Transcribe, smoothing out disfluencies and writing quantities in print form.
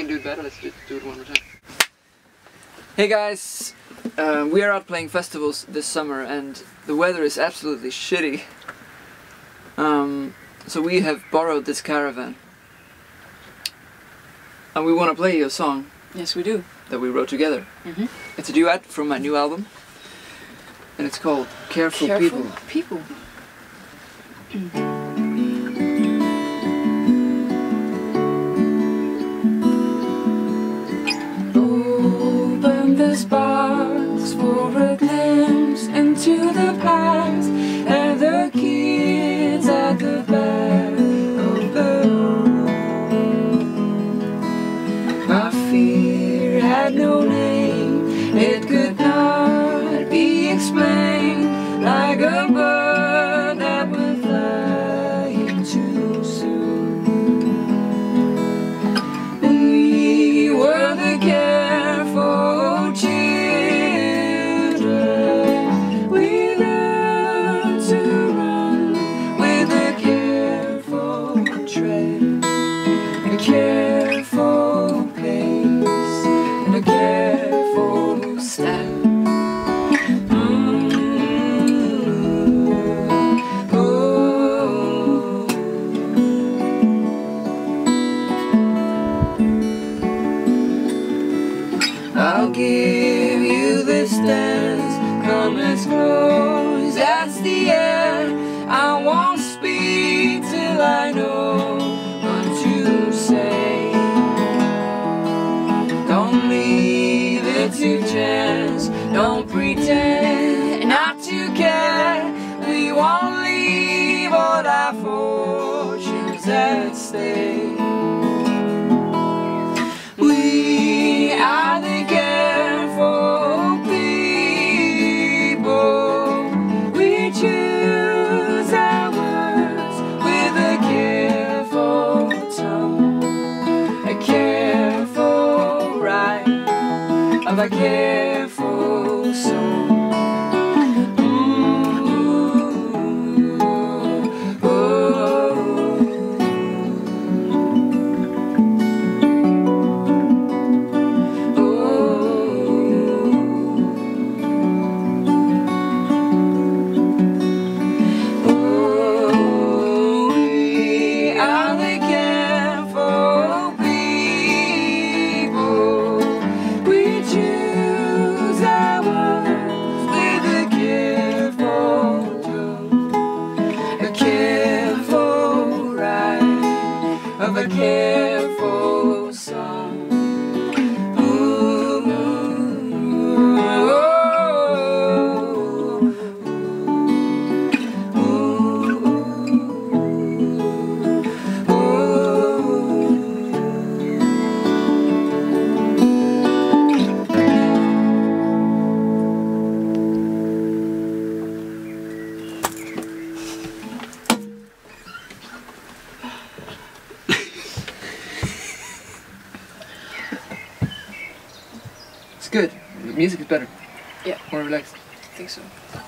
can do it better. Let's do it one more time. Hey guys, we are out playing festivals this summer and the weather is absolutely shitty. So we have borrowed this caravan. And we want to play you a song. Yes, we do. That we wrote together. Mm-hmm. It's a duet from my new album. And it's called Careful People. Open this box for a glimpse into the past, and the kids at the back of the room. My fear had no name, it could not be explained, like a bird that will fly too soon. We were the careful children. We learned to run with a careful tread, a careful pace, and a careful step. I'll give you this dance, come as close as the air. I won't speak till I know what to say. Don't leave it to chance, don't pretend not to care. We won't leave all our fortunes at stake. We are the careful people. We choose our words with a careful tone, a careful rhyme of a careful soul. Of a careful song. It's good. The music is better. Yeah. More relaxed. I think so.